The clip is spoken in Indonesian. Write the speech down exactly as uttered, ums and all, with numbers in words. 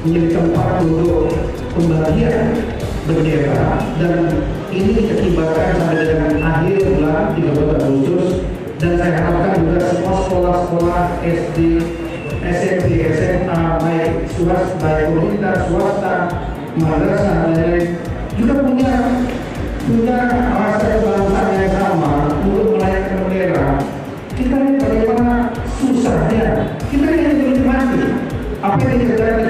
menjadi tempat untuk pembagian bendera, dan ini diakibatkan sampai dengan akhir bulan tiga belas Agustus. Dan saya harapkan juga semua sekolah-sekolah S D, S M P, S M A, baik swasta, baik pemerintah, swasta, madrasah, dan lain-lain juga punya punya rasa kebangsaan yang sama untuk melayani bendera. Kita lihat bagaimana susahnya, kita lihat menikmati apa yang dikerjakan